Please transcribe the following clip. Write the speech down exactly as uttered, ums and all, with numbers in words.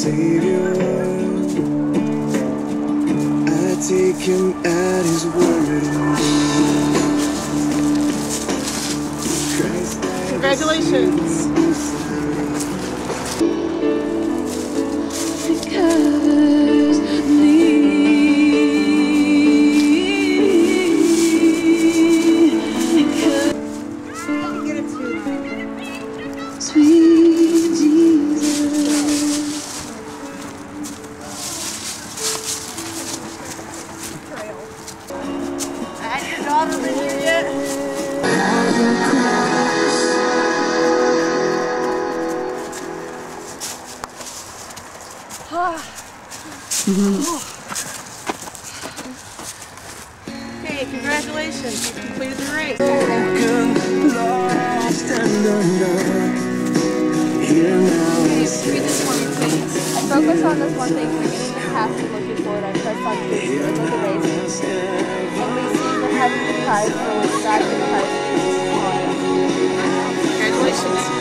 Savior. I take him at his word indeed. Christ died. Congratulations. It covers me. Sweet Jesus. Had your daughter been here yet? Hey, congratulations. You completed the race. Lost and undone. Here now I Read stand. this for me, please. I focus on this one thing, forgetting the past and looking forward. I press on to the end of the race. And we see the heavenly prize for which God in Christ Jesus is on. Congratulations.